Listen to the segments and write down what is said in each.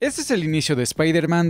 Este es el inicio de Spider-Man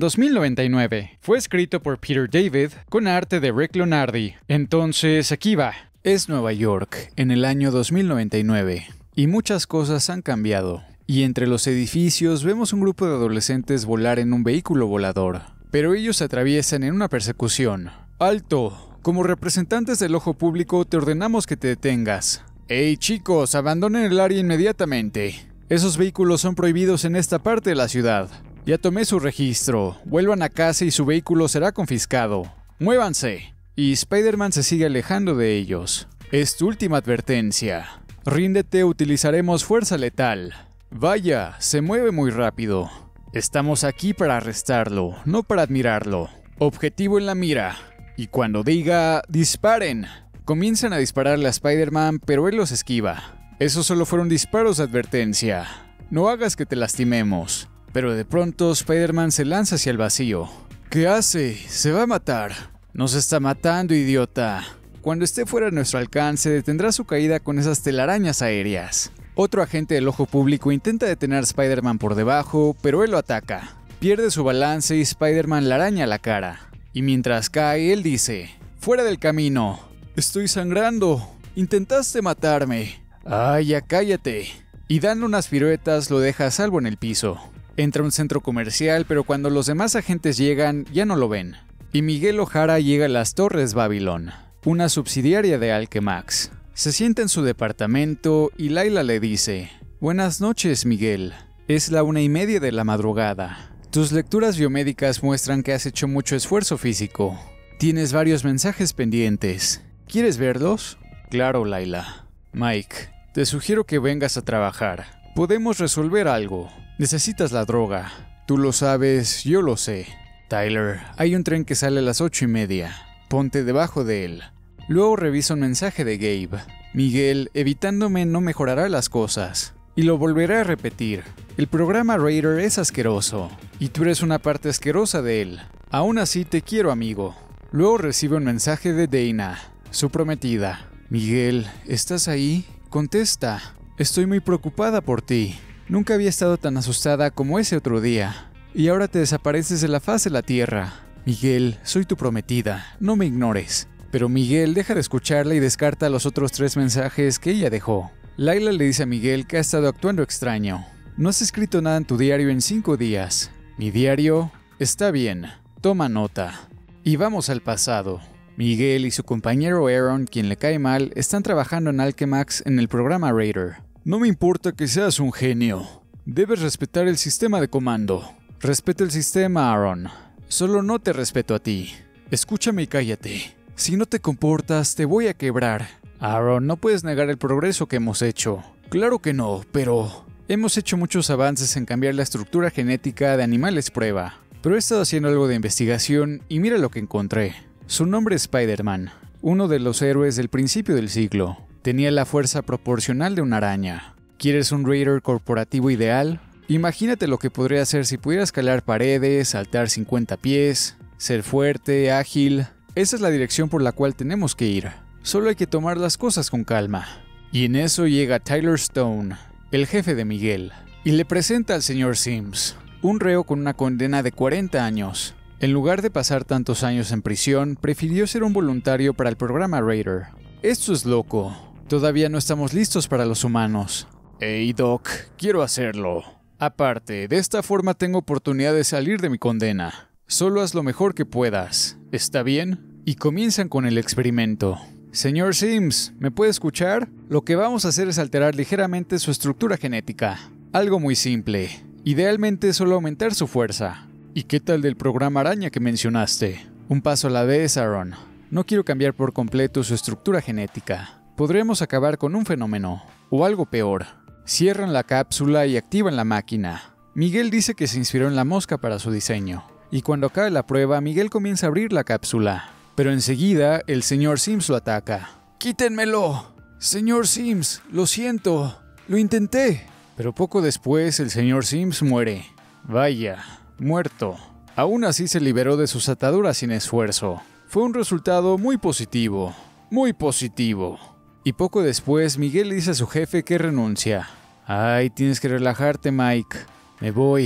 2099. Fue escrito por Peter David con arte de Rick Leonardi. Entonces, aquí va. Es Nueva York, en el año 2099, y muchas cosas han cambiado. Y entre los edificios vemos un grupo de adolescentes volar en un vehículo volador. Pero ellos se atraviesan en una persecución. ¡Alto! Como representantes del ojo público te ordenamos que te detengas. ¡Hey chicos, abandonen el área inmediatamente! Esos vehículos son prohibidos en esta parte de la ciudad. Ya tomé su registro. Vuelvan a casa y su vehículo será confiscado. ¡Muévanse! Y Spider-Man se sigue alejando de ellos. Es tu última advertencia. Ríndete, utilizaremos fuerza letal. Vaya, se mueve muy rápido. Estamos aquí para arrestarlo, no para admirarlo. Objetivo en la mira. Y cuando diga, disparen. Comienzan a dispararle a Spider-Man, pero él los esquiva. Esos solo fueron disparos de advertencia. No hagas que te lastimemos. Pero de pronto Spider-Man se lanza hacia el vacío. ¿Qué hace? Se va a matar. Nos está matando, idiota. Cuando esté fuera de nuestro alcance, detendrá su caída con esas telarañas aéreas. Otro agente del ojo público intenta detener a Spider-Man por debajo, pero él lo ataca. Pierde su balance y Spider-Man le araña la cara. Y mientras cae, él dice: ¡fuera del camino! Estoy sangrando. Intentaste matarme. ¡Ay, ya cállate! Y dando unas piruetas lo deja a salvo en el piso. Entra a un centro comercial, pero cuando los demás agentes llegan, ya no lo ven. Y Miguel O'Hara llega a las Torres Babylon, una subsidiaria de Alchemax. Se sienta en su departamento y Layla le dice: buenas noches, Miguel. Es la 1:30 de la madrugada. Tus lecturas biomédicas muestran que has hecho mucho esfuerzo físico. Tienes varios mensajes pendientes. ¿Quieres verlos? Claro, Layla. Mike, te sugiero que vengas a trabajar. Podemos resolver algo. Necesitas la droga. Tú lo sabes, yo lo sé. Tyler, hay un tren que sale a las 8:30. Ponte debajo de él. Luego revisa un mensaje de Gabe. Miguel, evitándome no mejorará las cosas. Y lo volveré a repetir. El programa Raider es asqueroso. Y tú eres una parte asquerosa de él. Aún así te quiero, amigo. Luego recibe un mensaje de Dana, su prometida. Miguel, ¿estás ahí? Contesta. Estoy muy preocupada por ti. Nunca había estado tan asustada como ese otro día. Y ahora te desapareces de la faz de la tierra. Miguel, soy tu prometida. No me ignores. Pero Miguel deja de escucharla y descarta los otros 3 mensajes que ella dejó. Layla le dice a Miguel que ha estado actuando extraño. No has escrito nada en tu diario en 5 días. Mi diario está bien. Toma nota. Y vamos al pasado. Miguel y su compañero Aaron, quien le cae mal, están trabajando en Alchemax en el programa Raider. No me importa que seas un genio. Debes respetar el sistema de comando. Respeta el sistema, Aaron. Solo no te respeto a ti. Escúchame y cállate. Si no te comportas, te voy a quebrar. Aaron, no puedes negar el progreso que hemos hecho. Claro que no, pero... hemos hecho muchos avances en cambiar la estructura genética de animales prueba. Pero he estado haciendo algo de investigación y mira lo que encontré. Su nombre es Spider-Man, uno de los héroes del principio del siglo. Tenía la fuerza proporcional de una araña. ¿Quieres un Raider corporativo ideal? Imagínate lo que podría hacer si pudiera escalar paredes, saltar 50 pies, ser fuerte, ágil. Esa es la dirección por la cual tenemos que ir. Solo hay que tomar las cosas con calma. Y en eso llega Tyler Stone, el jefe de Miguel, y le presenta al señor Sims, un reo con una condena de 40 años. En lugar de pasar tantos años en prisión, prefirió ser un voluntario para el programa Raider. Esto es loco. Todavía no estamos listos para los humanos. Hey Doc, quiero hacerlo. Aparte, de esta forma tengo oportunidad de salir de mi condena. Solo haz lo mejor que puedas. ¿Está bien? Y comienzan con el experimento. Señor Sims, ¿me puede escuchar? Lo que vamos a hacer es alterar ligeramente su estructura genética. Algo muy simple. Idealmente solo aumentar su fuerza. ¿Y qué tal del programa araña que mencionaste? Un paso a la vez, Aaron. No quiero cambiar por completo su estructura genética. Podremos acabar con un fenómeno, o algo peor. Cierran la cápsula y activan la máquina. Miguel dice que se inspiró en la mosca para su diseño. Y cuando acabe la prueba, Miguel comienza a abrir la cápsula. Pero enseguida, el señor Sims lo ataca. ¡Quítenmelo! Señor Sims, lo siento. Lo intenté. Pero poco después, el señor Sims muere. Vaya... muerto. Aún así se liberó de sus ataduras sin esfuerzo. Fue un resultado muy positivo. Muy positivo. Y poco después Miguel le dice a su jefe que renuncia. Ay, tienes que relajarte, Mike. Me voy.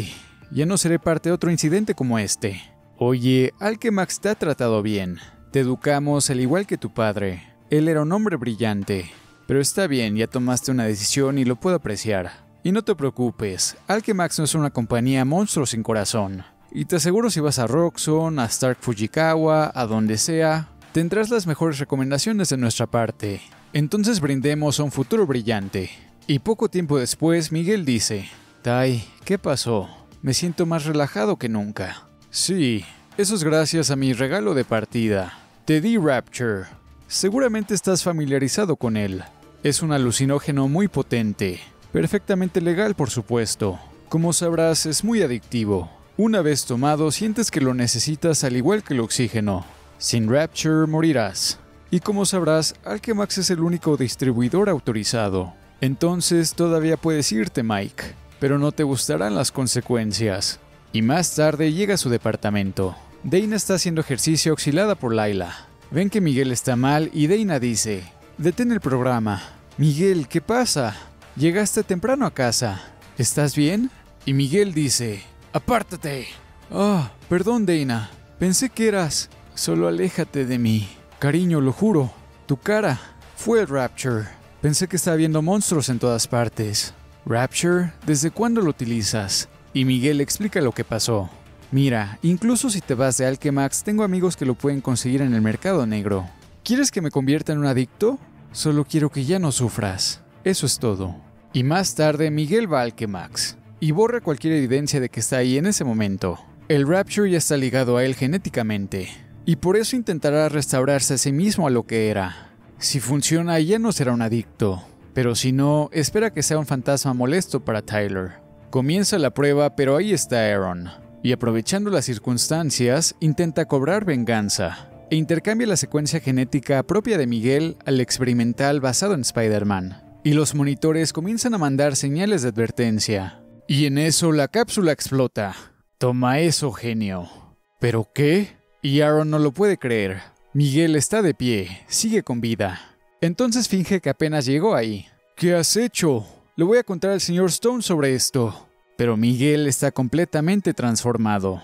Ya no seré parte de otro incidente como este. Oye, Alchemax te ha tratado bien. Te educamos al igual que tu padre. Él era un hombre brillante. Pero está bien, ya tomaste una decisión y lo puedo apreciar. Y no te preocupes, Alchemax no es una compañía monstruo sin corazón. Y te aseguro si vas a Roxxon, a Stark Fujikawa, a donde sea, tendrás las mejores recomendaciones de nuestra parte. Entonces brindemos a un futuro brillante. Y poco tiempo después, Miguel dice: Tai, ¿qué pasó? Me siento más relajado que nunca. Sí, eso es gracias a mi regalo de partida. Te di Rapture. Seguramente estás familiarizado con él. Es un alucinógeno muy potente. Perfectamente legal, por supuesto. Como sabrás, es muy adictivo. Una vez tomado, sientes que lo necesitas al igual que el oxígeno. Sin Rapture, morirás. Y como sabrás, Alchemax es el único distribuidor autorizado. Entonces, todavía puedes irte, Mike. Pero no te gustarán las consecuencias. Y más tarde llega a su departamento. Dana está haciendo ejercicio auxiliada por Layla. Ven que Miguel está mal y Dana dice: detén el programa. Miguel, ¿qué pasa? Llegaste temprano a casa. ¿Estás bien? Y Miguel dice: ¡apártate! Perdón, Dana. Pensé que eras... Solo aléjate de mí. Cariño, lo juro. Tu cara. Fue el Rapture. Pensé que estaba viendo monstruos en todas partes. ¿Rapture? ¿Desde cuándo lo utilizas? Y Miguel explica lo que pasó. Mira, incluso si te vas de Alchemax, tengo amigos que lo pueden conseguir en el mercado negro. ¿Quieres que me convierta en un adicto? Solo quiero que ya no sufras. Eso es todo. Y más tarde, Miguel va a Alchemax y borra cualquier evidencia de que está ahí en ese momento. El Rapture ya está ligado a él genéticamente, y por eso intentará restaurarse a sí mismo a lo que era. Si funciona, ya no será un adicto, pero si no, espera que sea un fantasma molesto para Tyler. Comienza la prueba, pero ahí está Aaron, y aprovechando las circunstancias, intenta cobrar venganza, e intercambia la secuencia genética propia de Miguel al experimental basado en Spider-Man. Y los monitores comienzan a mandar señales de advertencia. Y en eso la cápsula explota. Toma eso, genio. ¿Pero qué? Y Aaron no lo puede creer. Miguel está de pie, sigue con vida. Entonces finge que apenas llegó ahí. ¿Qué has hecho? Le voy a contar al señor Stone sobre esto. Pero Miguel está completamente transformado.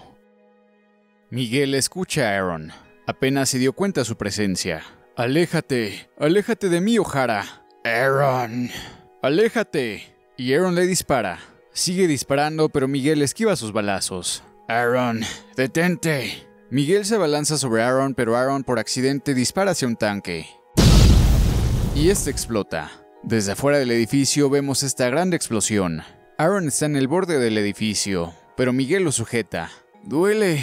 Miguel escucha a Aaron. Apenas se dio cuenta de su presencia. Aléjate de mí, O'Hara. Aaron, aléjate. Y Aaron le dispara. Sigue disparando, pero Miguel esquiva sus balazos. Aaron, detente. Miguel se abalanza sobre Aaron, pero Aaron por accidente dispara hacia un tanque. Y este explota. Desde afuera del edificio vemos esta gran explosión. Aaron está en el borde del edificio, pero Miguel lo sujeta. Duele,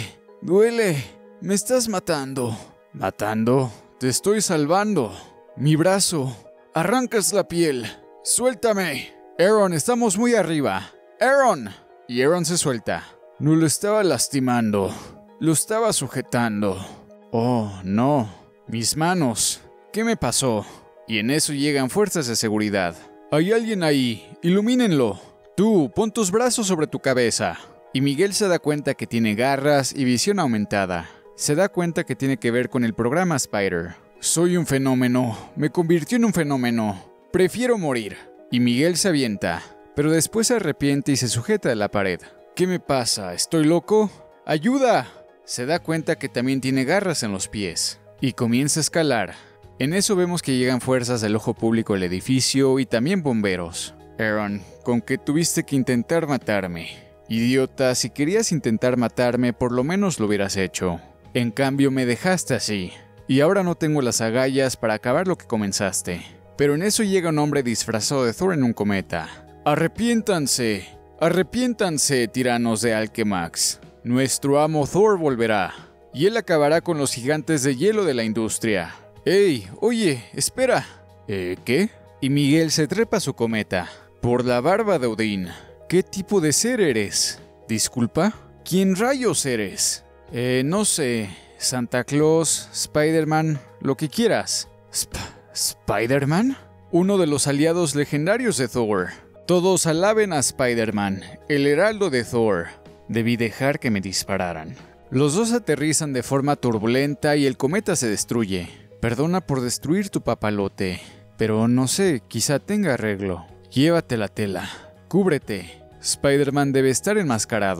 me estás matando. ¿Matando? Te estoy salvando. Mi brazo. Arrancas la piel. Suéltame. Aaron, estamos muy arriba. Aaron. Y Aaron se suelta. No lo estaba lastimando. Lo estaba sujetando. Oh, no. Mis manos. ¿Qué me pasó? Y en eso llegan fuerzas de seguridad. Hay alguien ahí. Ilumínenlo. Tú, pon tus brazos sobre tu cabeza. Y Miguel se da cuenta que tiene garras y visión aumentada. Se da cuenta que tiene que ver con el programa Spider. Soy un fenómeno. Me convirtió en un fenómeno. Prefiero morir. Y Miguel se avienta, pero después se arrepiente y se sujeta a la pared. ¿Qué me pasa? ¿Estoy loco? ¡Ayuda! Se da cuenta que también tiene garras en los pies. Y comienza a escalar. En eso vemos que llegan fuerzas del ojo público al edificio y también bomberos. Aaron, con que tuviste que intentar matarme. Idiota, si querías intentar matarme, por lo menos lo hubieras hecho. En cambio, me dejaste así. Y ahora no tengo las agallas para acabar lo que comenzaste. Pero en eso llega un hombre disfrazado de Thor en un cometa. ¡Arrepiéntanse! ¡Arrepiéntanse, tiranos de Alchemax! Nuestro amo Thor volverá. Y él acabará con los gigantes de hielo de la industria. ¡Ey! Oye, espera. ¿Qué? Y Miguel se trepa a su cometa. Por la barba de Odín. ¿Qué tipo de ser eres? ¿Disculpa? ¿Quién rayos eres? No sé. Santa Claus, Spider-Man, lo que quieras. ¿Spider-Man? Uno de los aliados legendarios de Thor. Todos alaben a Spider-Man, el heraldo de Thor. Debí dejar que me dispararan. Los dos aterrizan de forma turbulenta y el cometa se destruye. Perdona por destruir tu papalote, pero no sé, quizá tenga arreglo. Llévate la tela. Cúbrete. Spider-Man debe estar enmascarado.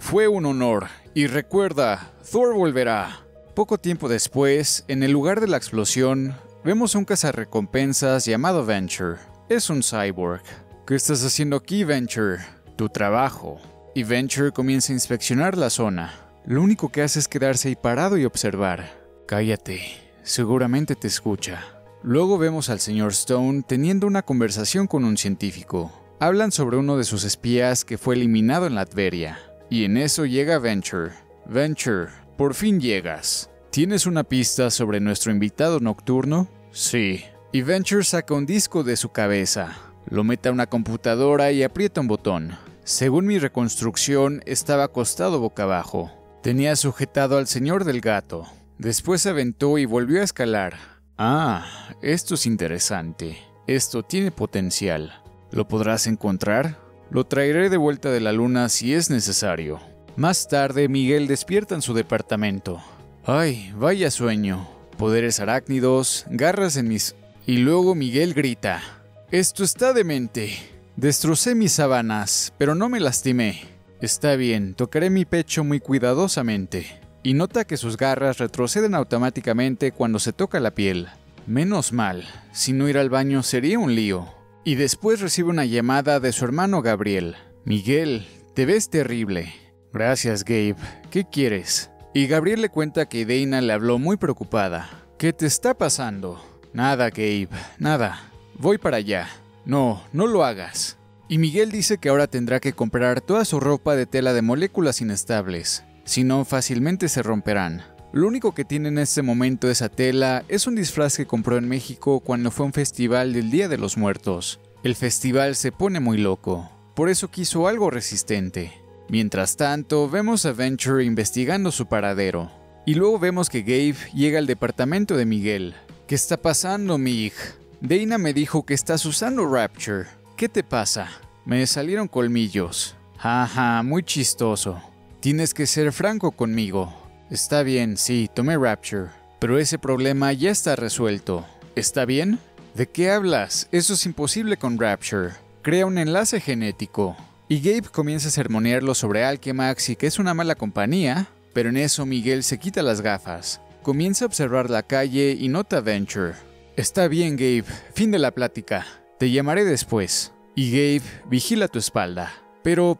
Fue un honor, y recuerda, Thor volverá. Poco tiempo después, en el lugar de la explosión, vemos a un cazarrecompensas llamado Venture. Es un cyborg. ¿Qué estás haciendo aquí, Venture? Tu trabajo. Y Venture comienza a inspeccionar la zona. Lo único que hace es quedarse ahí parado y observar. Cállate, seguramente te escucha. Luego vemos al señor Stone teniendo una conversación con un científico. Hablan sobre uno de sus espías que fue eliminado en Latveria. Y en eso llega Venture. Venture, por fin llegas. ¿Tienes una pista sobre nuestro invitado nocturno? Sí. Y Venture saca un disco de su cabeza. Lo mete a una computadora y aprieta un botón. Según mi reconstrucción, estaba acostado boca abajo. Tenía sujetado al señor del gato. Después se aventó y volvió a escalar. Ah, esto es interesante. Esto tiene potencial. ¿Lo podrás encontrar? Lo traeré de vuelta de la luna si es necesario. Más tarde, Miguel despierta en su departamento. Ay, vaya sueño. Poderes arácnidos, garras en mis... Y luego Miguel grita. Esto está demente. Destrocé mis sábanas, pero no me lastimé. Está bien, tocaré mi pecho muy cuidadosamente. Y nota que sus garras retroceden automáticamente cuando se toca la piel. Menos mal, si no ir al baño sería un lío. Y después recibe una llamada de su hermano Gabriel. Miguel, te ves terrible. Gracias, Gabe. ¿Qué quieres? Y Gabriel le cuenta que Dana le habló muy preocupada. ¿Qué te está pasando? Nada, Gabe, nada. Voy para allá. No, no lo hagas. Y Miguel dice que ahora tendrá que comprar toda su ropa de tela de moléculas inestables, si no fácilmente se romperán. Lo único que tiene en este momento esa tela es un disfraz que compró en México cuando fue a un festival del Día de los Muertos. El festival se pone muy loco, por eso quiso algo resistente. Mientras tanto, vemos a Venture investigando su paradero. Y luego vemos que Gabe llega al departamento de Miguel. ¿Qué está pasando, Mig? Dana me dijo que estás usando Rapture. ¿Qué te pasa? Me salieron colmillos. Jaja, muy chistoso. Tienes que ser franco conmigo. Está bien, sí, tomé Rapture. Pero ese problema ya está resuelto. ¿Está bien? ¿De qué hablas? Eso es imposible con Rapture. Crea un enlace genético. Y Gabe comienza a sermonearlo sobre Alchemax y que es una mala compañía, pero en eso Miguel se quita las gafas. Comienza a observar la calle y nota a Venture. Está bien, Gabe, fin de la plática. Te llamaré después. Y Gabe, vigila tu espalda. Pero...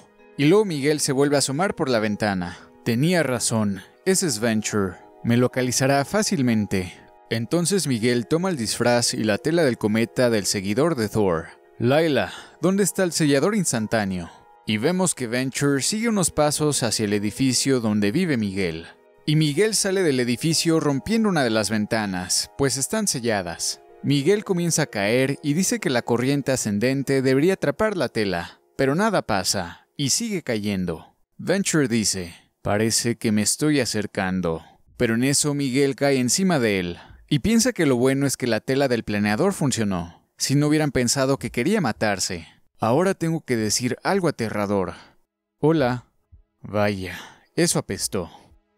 Y luego Miguel se vuelve a asomar por la ventana. Tenía razón, ese es Venture. Me localizará fácilmente. Entonces Miguel toma el disfraz y la tela del cometa del seguidor de Thor. Layla, ¿dónde está el sellador instantáneo? Y vemos que Venture sigue unos pasos hacia el edificio donde vive Miguel. Y Miguel sale del edificio rompiendo una de las ventanas, pues están selladas. Miguel comienza a caer y dice que la corriente ascendente debería atrapar la tela, pero nada pasa, y sigue cayendo. Venture dice, parece que me estoy acercando. Pero en eso Miguel cae encima de él, y piensa que lo bueno es que la tela del planeador funcionó, si no hubieran pensado que quería matarse. Ahora tengo que decir algo aterrador. Hola. Vaya, eso apestó.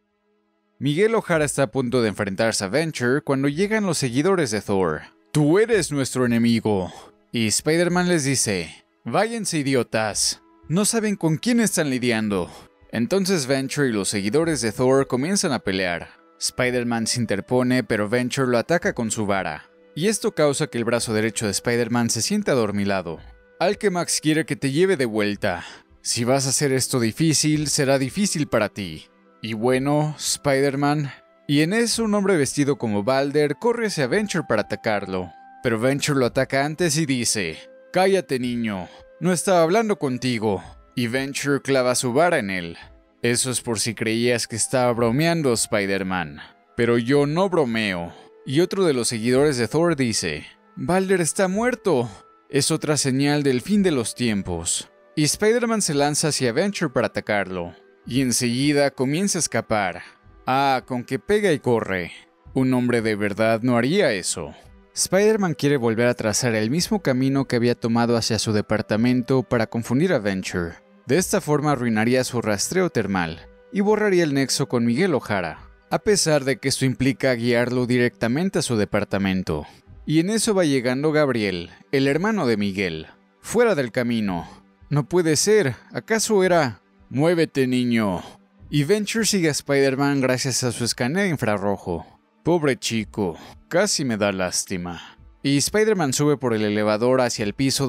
Miguel O'Hara está a punto de enfrentarse a Venture cuando llegan los seguidores de Thor. ¡Tú eres nuestro enemigo! Y Spider-Man les dice, váyanse idiotas, no saben con quién están lidiando. Entonces Venture y los seguidores de Thor comienzan a pelear. Spider-Man se interpone, pero Venture lo ataca con su vara. Y esto causa que el brazo derecho de Spider-Man se sienta adormilado. Alchemax quiere que te lleve de vuelta. Si vas a hacer esto difícil, será difícil para ti. Y bueno, Spider-Man... Y en eso un hombre vestido como Balder corre hacia Venture para atacarlo. Pero Venture lo ataca antes y dice, cállate, niño, no estaba hablando contigo. Y Venture clava su vara en él. Eso es por si creías que estaba bromeando, Spider-Man. Pero yo no bromeo. Y otro de los seguidores de Thor dice, Balder está muerto. Es otra señal del fin de los tiempos. Y Spider-Man se lanza hacia Venture para atacarlo. Y enseguida comienza a escapar. Ah, con que pega y corre. Un hombre de verdad no haría eso. Spider-Man quiere volver a trazar el mismo camino que había tomado hacia su departamento para confundir a Venture. De esta forma arruinaría su rastreo termal y borraría el nexo con Miguel O'Hara, a pesar de que esto implica guiarlo directamente a su departamento. Y en eso va llegando Gabriel, el hermano de Miguel. Fuera del camino. No puede ser, ¿acaso era...? Muévete, niño. Y Venture sigue a Spider-Man gracias a su escáner infrarrojo. Pobre chico, casi me da lástima. Y Spider-Man sube por el elevador hacia el piso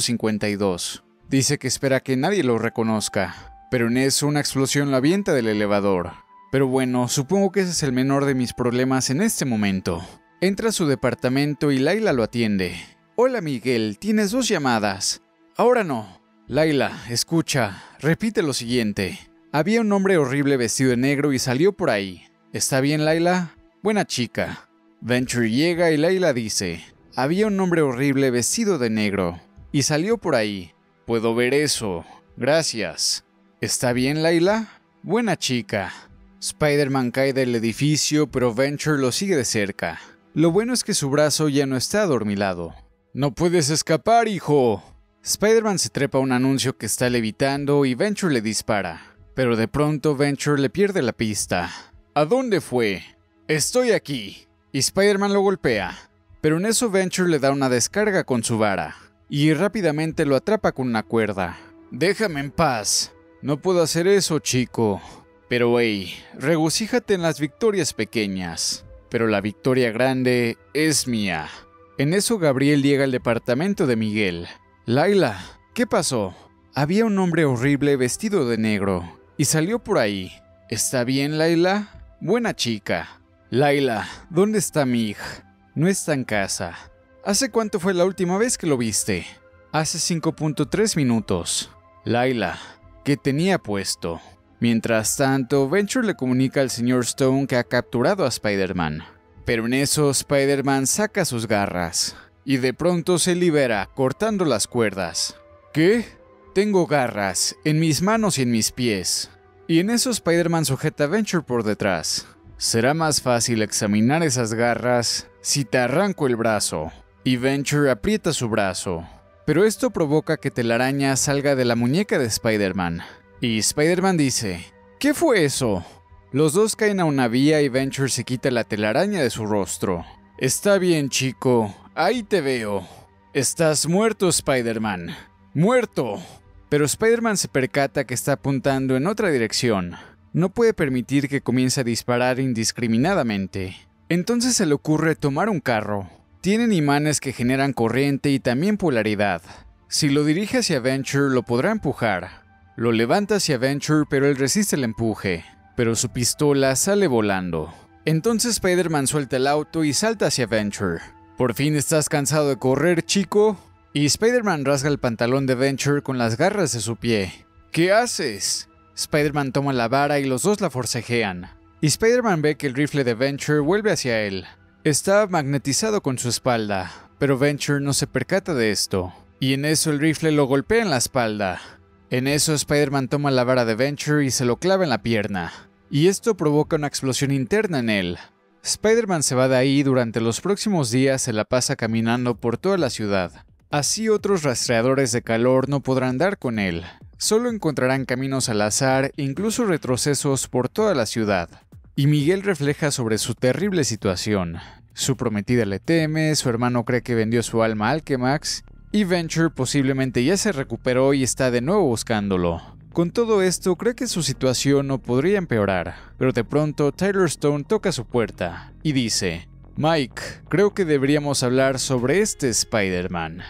252. Dice que espera que nadie lo reconozca, pero en eso una explosión lo avienta del elevador. Pero bueno, supongo que ese es el menor de mis problemas en este momento. Entra a su departamento y Layla lo atiende. Hola Miguel, tienes 2 llamadas. Ahora no. Layla, escucha, repite lo siguiente. Había un hombre horrible vestido de negro y salió por ahí. ¿Está bien, Layla? Buena chica. Venture llega y Layla dice: había un hombre horrible vestido de negro y salió por ahí. Puedo ver eso. Gracias. ¿Está bien, Layla? Buena chica. Spider-Man cae del edificio, pero Venture lo sigue de cerca. Lo bueno es que su brazo ya no está adormilado. ¡No puedes escapar, hijo! Spider-Man se trepa a un anuncio que está levitando y Venture le dispara. Pero de pronto Venture le pierde la pista. ¿A dónde fue? Estoy aquí. Y Spider-Man lo golpea. Pero en eso Venture le da una descarga con su vara. Y rápidamente lo atrapa con una cuerda. Déjame en paz. No puedo hacer eso, chico. Pero hey, regocíjate en las victorias pequeñas. Pero la victoria grande es mía. En eso Gabriel llega al departamento de Miguel. Layla, ¿qué pasó? Había un hombre horrible vestido de negro y salió por ahí. ¿Está bien, Layla? Buena chica. Layla, ¿dónde está mi hija? No está en casa. ¿Hace cuánto fue la última vez que lo viste? Hace 5.3 minutos. Layla, ¿qué tenía puesto? Mientras tanto, Venture le comunica al Sr. Stone que ha capturado a Spider-Man. Pero en eso, Spider-Man saca sus garras. Y de pronto se libera, cortando las cuerdas. ¿Qué? Tengo garras, en mis manos y en mis pies. Y en eso Spider-Man sujeta a Venture por detrás. Será más fácil examinar esas garras si te arranco el brazo. Y Venture aprieta su brazo. Pero esto provoca que Telaraña salga de la muñeca de Spider-Man. Y Spider-Man dice: ¿qué fue eso? Los dos caen a una vía y Venture se quita la telaraña de su rostro. Está bien, chico, ahí te veo. Estás muerto, Spider-Man. ¡Muerto! Pero Spider-Man se percata que está apuntando en otra dirección. No puede permitir que comience a disparar indiscriminadamente. Entonces se le ocurre tomar un carro. Tienen imanes que generan corriente y también polaridad. Si lo dirige hacia Venture, lo podrá empujar. Lo levanta hacia Venture, pero él resiste el empuje. Pero su pistola sale volando. Entonces Spider-Man suelta el auto y salta hacia Venture. ¿Por fin estás cansado de correr, chico? Y Spider-Man rasga el pantalón de Venture con las garras de su pie. ¿Qué haces? Spider-Man toma la vara y los dos la forcejean. Y Spider-Man ve que el rifle de Venture vuelve hacia él. Está magnetizado con su espalda, pero Venture no se percata de esto. Y en eso el rifle lo golpea en la espalda. En eso Spider-Man toma la vara de Venture y se lo clava en la pierna. Y esto provoca una explosión interna en él. Spider-Man se va de ahí y durante los próximos días se la pasa caminando por toda la ciudad. Así otros rastreadores de calor no podrán dar con él. Solo encontrarán caminos al azar e incluso retrocesos por toda la ciudad. Y Miguel refleja sobre su terrible situación. Su prometida le teme, su hermano cree que vendió su alma a Alchemax, y Venture posiblemente ya se recuperó y está de nuevo buscándolo. Con todo esto, cree que su situación no podría empeorar, pero de pronto Tyler Stone toca su puerta y dice: Mike, creo que deberíamos hablar sobre este Spider-Man.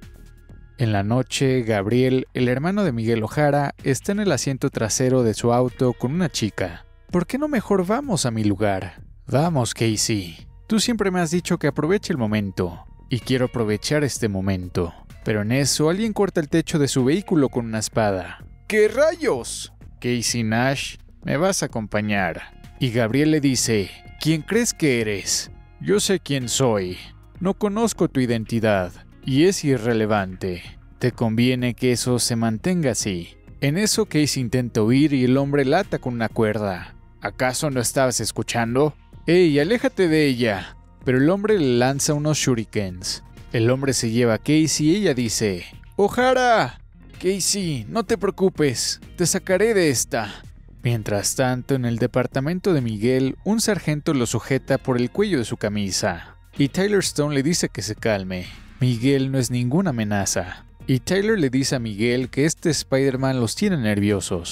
En la noche, Gabriel, el hermano de Miguel O'Hara, está en el asiento trasero de su auto con una chica. ¿Por qué no mejor vamos a mi lugar? Vamos, Casey. Tú siempre me has dicho que aproveche el momento, y quiero aprovechar este momento. Pero en eso, alguien corta el techo de su vehículo con una espada. ¿Qué rayos? Casey Nash, me vas a acompañar. Y Gabriel le dice: ¿quién crees que eres? Yo sé quién soy. No conozco tu identidad. Y es irrelevante. Te conviene que eso se mantenga así. En eso Casey intenta huir y el hombre la ata con una cuerda. ¿Acaso no estabas escuchando? ¡Ey, aléjate de ella! Pero el hombre le lanza unos shurikens. El hombre se lleva a Casey y ella dice: ¡O'Hara! Casey, no te preocupes, te sacaré de esta. Mientras tanto, en el departamento de Miguel, un sargento lo sujeta por el cuello de su camisa. Y Tyler Stone le dice que se calme. Miguel no es ninguna amenaza. Y Tyler le dice a Miguel que este Spider-Man los tiene nerviosos.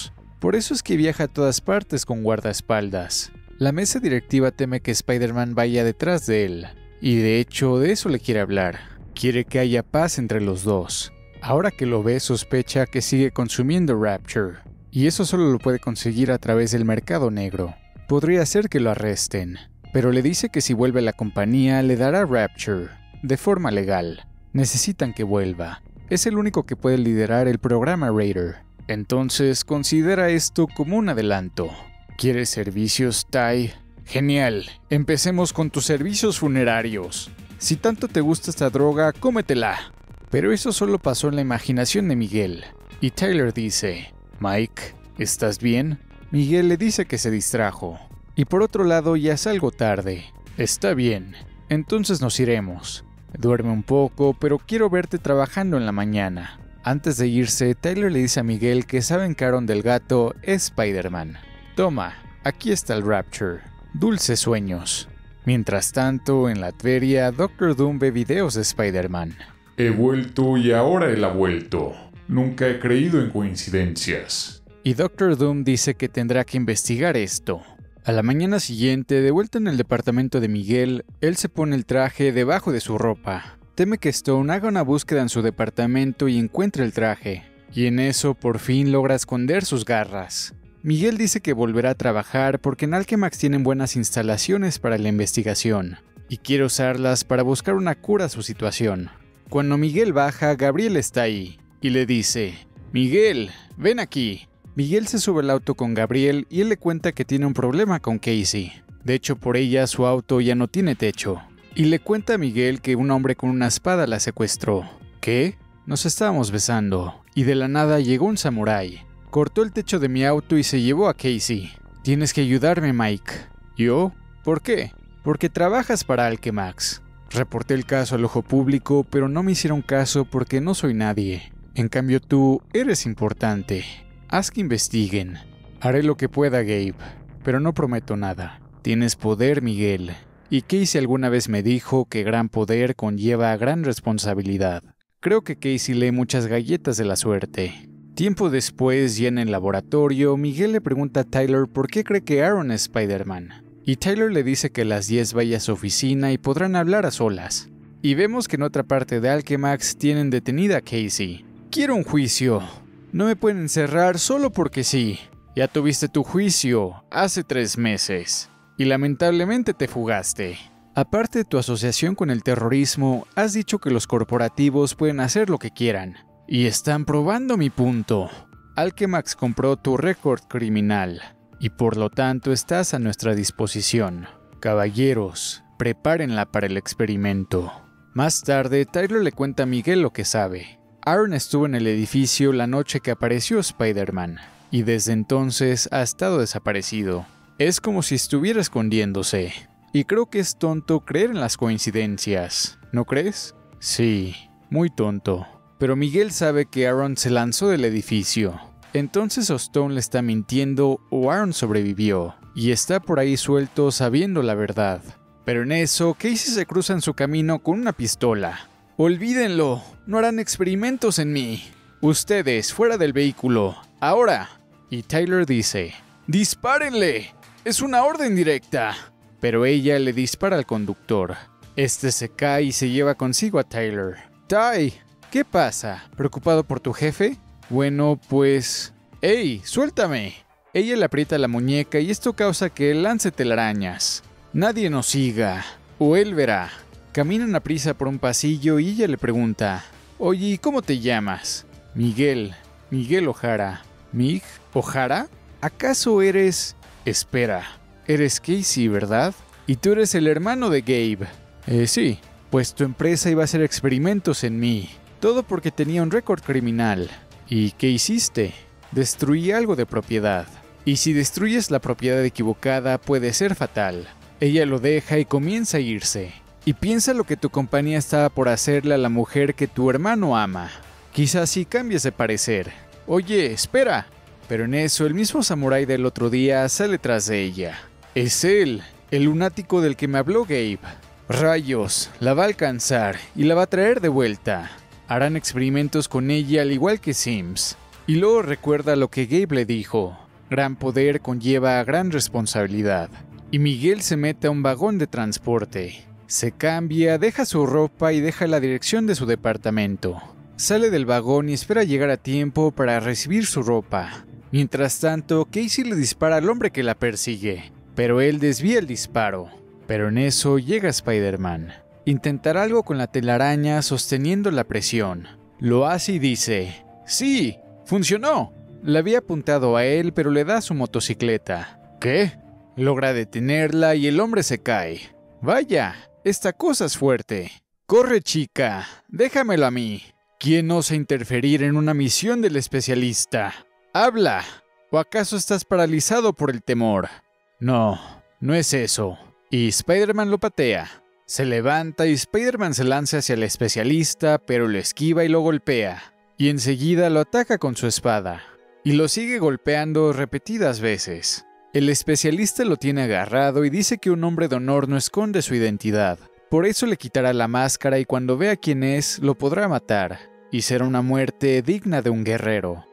Por eso es que viaja a todas partes con guardaespaldas. La mesa directiva teme que Spider-Man vaya detrás de él, y de hecho de eso le quiere hablar. Quiere que haya paz entre los dos. Ahora que lo ve, sospecha que sigue consumiendo Rapture, y eso solo lo puede conseguir a través del mercado negro. Podría ser que lo arresten, pero le dice que si vuelve a la compañía le dará Rapture, de forma legal. Necesitan que vuelva. Es el único que puede liderar el programa Raider. Entonces considera esto como un adelanto. ¿Quieres servicios, Ty? Genial, empecemos con tus servicios funerarios. Si tanto te gusta esta droga, cómetela. Pero eso solo pasó en la imaginación de Miguel. Y Tyler dice, Mike, ¿estás bien? Miguel le dice que se distrajo. Y por otro lado ya es algo tarde. Está bien, entonces nos iremos. Duerme un poco, pero quiero verte trabajando en la mañana. Antes de irse, Tyler le dice a Miguel que saben que Aaron del Gato es Spider-Man. Toma, aquí está el Rapture. Dulces sueños. Mientras tanto, en la feria, Doctor Doom ve videos de Spider-Man. He vuelto y ahora él ha vuelto. Nunca he creído en coincidencias. Y Doctor Doom dice que tendrá que investigar esto. A la mañana siguiente, de vuelta en el departamento de Miguel, él se pone el traje debajo de su ropa. Teme que Stone haga una búsqueda en su departamento y encuentre el traje. Y en eso, por fin logra esconder sus garras. Miguel dice que volverá a trabajar porque en Alchemax tienen buenas instalaciones para la investigación, y quiere usarlas para buscar una cura a su situación. Cuando Miguel baja, Gabriel está ahí, y le dice, Miguel, ven aquí. Miguel se sube al auto con Gabriel y él le cuenta que tiene un problema con Casey. De hecho, por ella su auto ya no tiene techo. Y le cuenta a Miguel que un hombre con una espada la secuestró. ¿Qué? Nos estábamos besando, y de la nada llegó un samurái. Cortó el techo de mi auto y se llevó a Casey. Tienes que ayudarme, Mike. ¿Yo? ¿Por qué? Porque trabajas para Alchemax. Reporté el caso al ojo público, pero no me hicieron caso porque no soy nadie. En cambio tú eres importante. Haz que investiguen. Haré lo que pueda, Gabe, pero no prometo nada. Tienes poder, Miguel. Y Casey alguna vez me dijo que gran poder conlleva gran responsabilidad. Creo que Casey lee muchas galletas de la suerte. Tiempo después, ya en el laboratorio, Miguel le pregunta a Tyler por qué cree que Aaron es Spider-Man. Y Tyler le dice que a las 10 vaya a su oficina y podrán hablar a solas. Y vemos que en otra parte de Alchemax tienen detenida a Casey. Quiero un juicio. No me pueden encerrar solo porque sí. Ya tuviste tu juicio hace 3 meses. Y lamentablemente te fugaste. Aparte de tu asociación con el terrorismo, has dicho que los corporativos pueden hacer lo que quieran. Y están probando mi punto. Alchemax compró tu récord criminal. Y por lo tanto estás a nuestra disposición. Caballeros, prepárenla para el experimento. Más tarde, Tyler le cuenta a Miguel lo que sabe. Aaron estuvo en el edificio la noche que apareció Spider-Man, y desde entonces ha estado desaparecido. Es como si estuviera escondiéndose. Y creo que es tonto creer en las coincidencias, ¿no crees? Sí, muy tonto. Pero Miguel sabe que Aaron se lanzó del edificio. Entonces o Stone le está mintiendo o Aaron sobrevivió, y está por ahí suelto sabiendo la verdad. Pero en eso, Casey se cruza en su camino con una pistola. ¡Olvídenlo! ¡No harán experimentos en mí! Ustedes, fuera del vehículo, ahora. Y Tyler dice, ¡dispárenle! ¡Es una orden directa! Pero ella le dispara al conductor. Este se cae y se lleva consigo a Tyler. ¡Ty! ¿Qué pasa? ¿Preocupado por tu jefe? Bueno, pues... ¡Ey! ¡Suéltame! Ella le aprieta la muñeca y esto causa que él lance telarañas. Nadie nos siga, o él verá. Caminan a prisa por un pasillo y ella le pregunta, Oye, ¿cómo te llamas? Miguel. Miguel O'Hara. ¿Mig? ¿O'Hara? ¿Acaso eres...? Espera, eres Casey, ¿verdad? Y tú eres el hermano de Gabe. Sí, pues tu empresa iba a hacer experimentos en mí. Todo porque tenía un récord criminal. ¿Y qué hiciste? Destruí algo de propiedad. Y si destruyes la propiedad equivocada, puede ser fatal. Ella lo deja y comienza a irse. Y piensa lo que tu compañía estaba por hacerle a la mujer que tu hermano ama. Quizás sí cambies de parecer. Oye, espera. Pero en eso, el mismo samurái del otro día sale tras de ella. Es él, el lunático del que me habló Gabe. Rayos, la va a alcanzar y la va a traer de vuelta. Harán experimentos con ella al igual que Sims. Y luego recuerda lo que Gabe le dijo. Gran poder conlleva gran responsabilidad. Y Miguel se mete a un vagón de transporte. Se cambia, deja su ropa y deja la dirección de su departamento. Sale del vagón y espera llegar a tiempo para recibir su ropa. Mientras tanto, Casey le dispara al hombre que la persigue, pero él desvía el disparo. Pero en eso llega Spider-Man. Intentará algo con la telaraña sosteniendo la presión. Lo hace y dice: ¡sí! ¡Funcionó! Le había apuntado a él, pero le da su motocicleta. ¿Qué? Logra detenerla y el hombre se cae. ¡Vaya! Esta cosa es fuerte. ¡Corre, chica! ¡Déjamelo a mí! ¿Quién osa interferir en una misión del especialista? ¡Habla! ¿O acaso estás paralizado por el temor? No, no es eso. Y Spider-Man lo patea. Se levanta y Spider-Man se lanza hacia el especialista, pero lo esquiva y lo golpea. Y enseguida lo ataca con su espada. Y lo sigue golpeando repetidas veces. El especialista lo tiene agarrado y dice que un hombre de honor no esconde su identidad. Por eso le quitará la máscara y cuando vea quién es, lo podrá matar. Y será una muerte digna de un guerrero.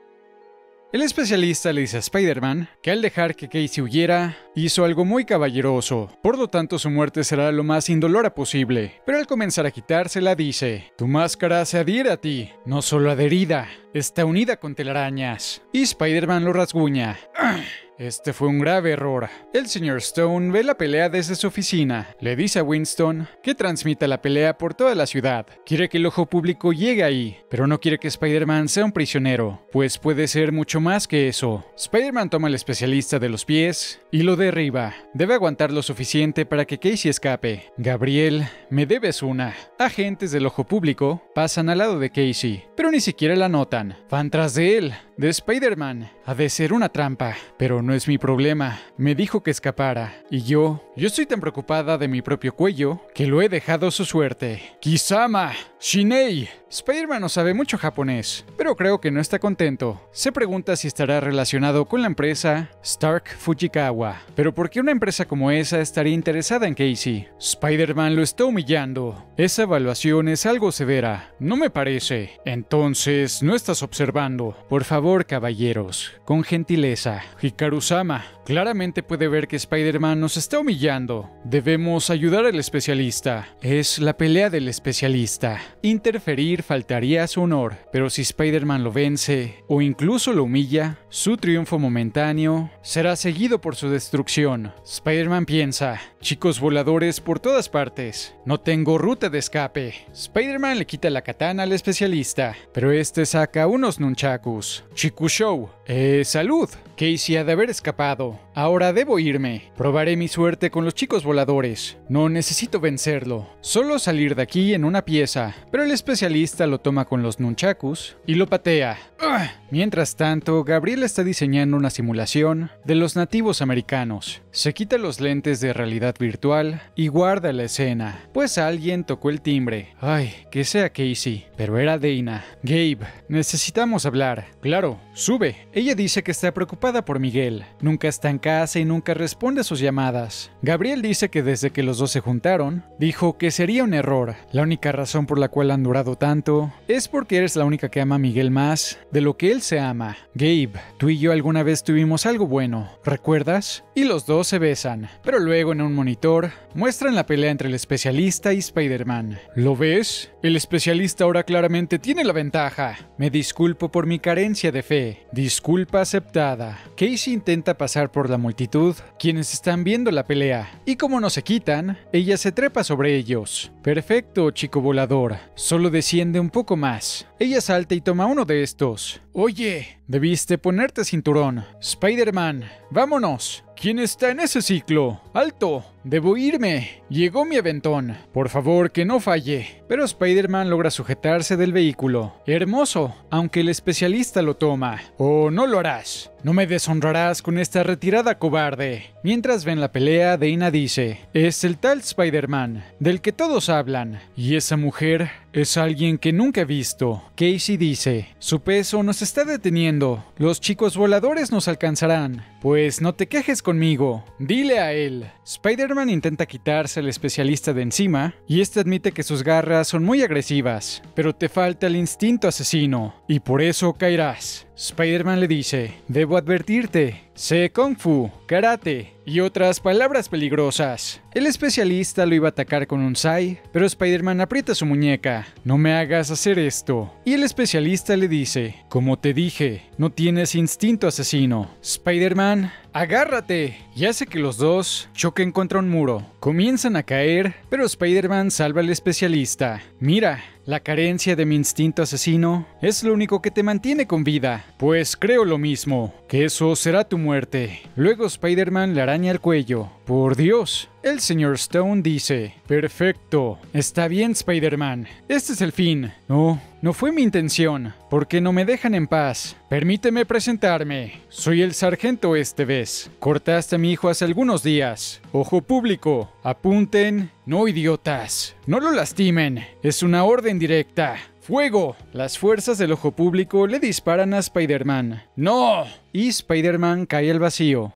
El especialista le dice a Spider-Man que al dejar que Casey huyera, hizo algo muy caballeroso, por lo tanto su muerte será lo más indolora posible. Pero al comenzar a quitársela dice: tu máscara se adhiere a ti, no solo adherida, está unida con telarañas. Y Spider-Man lo rasguña. Este fue un grave error. El Sr. Stone ve la pelea desde su oficina. Le dice a Winston que transmita la pelea por toda la ciudad. Quiere que el ojo público llegue ahí, pero no quiere que Spider-Man sea un prisionero, pues puede ser mucho más que eso. Spider-Man toma al especialista de los pies y lo derriba. Debe aguantar lo suficiente para que Casey escape. Gabriel, me debes una. Agentes del ojo público pasan al lado de Casey, pero ni siquiera la notan. Van tras de él, de Spider-Man. Ha de ser una trampa, pero no es mi problema. Me dijo que escapara, y yo estoy tan preocupada de mi propio cuello que lo he dejado a su suerte. Kisama, Shinei. Spider-Man no sabe mucho japonés, pero creo que no está contento. Se pregunta si estará relacionado con la empresa Stark Fujikawa. Pero ¿por qué una empresa como esa estaría interesada en Casey? Spider-Man lo está humillando. Esa evaluación es algo severa, no me parece. Entonces, ¿no estás observando? Por favor, caballeros, con gentileza. Hikaru-sama, claramente puede ver que Spider-Man nos está humillando. Debemos ayudar al especialista. Es la pelea del especialista. Interferir faltaría a su honor, pero si Spider-Man lo vence o incluso lo humilla, su triunfo momentáneo será seguido por su destrucción. Spider-Man piensa: chicos voladores por todas partes. No tengo ruta de escape. Spider-Man le quita la katana al especialista, pero este saca unos nunchakus. Chikushou. Salud. Casey ha de haber escapado. Ahora debo irme. Probaré mi suerte con los chicos voladores. No necesito vencerlo. Solo salir de aquí en una pieza. Pero el especialista lo toma con los nunchakus y lo patea. ¡Ugh! Mientras tanto, Gabriel está diseñando una simulación de los nativos americanos. Se quita los lentes de realidad virtual y guarda la escena, pues alguien tocó el timbre. Ay, que sea Casey, pero era Dana. Gabe, necesitamos hablar. Claro, sube. Ella dice que está preocupada por Miguel. Nunca está en casa y nunca responde a sus llamadas. Gabriel dice que desde que los dos se juntaron, dijo que sería un error. La única razón por la cual han durado tanto es porque eres la única que ama a Miguel más de lo que él se ama. Gabe, tú y yo alguna vez tuvimos algo bueno, ¿recuerdas? Y los dos se besan, pero luego en un monitor muestran la pelea entre el especialista y Spider-Man. ¿Lo ves? El especialista ahora claramente tiene la ventaja. Me disculpo por mi carencia de fe. Disculpa aceptada. Casey intenta pasar por la multitud, quienes están viendo la pelea, y como no se quitan, ella se trepa sobre ellos. Perfecto, chico volador. Solo desciende un poco más. Ella salta y toma uno de estos. Oye, debiste ponerte cinturón. Spider-Man, vámonos. ¿Quién está en ese ciclo? ¡Alto! ¡Debo irme! Llegó mi aventón. Por favor, que no falle. Pero Spider-Man logra sujetarse del vehículo. Hermoso, aunque el especialista lo toma. ¿O no lo harás? No me deshonrarás con esta retirada cobarde. Mientras ven la pelea, Dana dice: es el tal Spider-Man, del que todos hablan. Y esa mujer Es alguien que nunca he visto. Casey dice, su peso nos está deteniendo. Los chicos voladores nos alcanzarán. Pues no te quejes conmigo. Dile a él. Spider-Man intenta quitarse al especialista de encima y este admite que sus garras son muy agresivas, pero te falta el instinto asesino y por eso caerás. Spider-Man le dice, debo advertirte, sé Kung Fu, Karate y otras palabras peligrosas. El especialista lo iba a atacar con un sai, pero Spider-Man aprieta su muñeca. No me hagas hacer esto. Y el especialista le dice, como te dije, no tienes instinto asesino. Spider-Man, agárrate, y hace que los dos choquen contra un muro. Comienzan a caer, pero Spider-Man salva al especialista. Mira, la carencia de mi instinto asesino es lo único que te mantiene con vida. Pues creo lo mismo, que eso será tu muerte. Luego Spider-Man le araña el cuello. Por Dios. El señor Stone dice, perfecto, está bien Spider-Man, este es el fin. No fue mi intención, ¿por qué no me dejan en paz? Permíteme presentarme, soy el sargento Esteves. Cortaste a mi hijo hace algunos días. Ojo público, apunten, no idiotas, no lo lastimen, es una orden directa. ¡Fuego! Las fuerzas del ojo público le disparan a Spider-Man. ¡No! Y Spider-Man cae al vacío.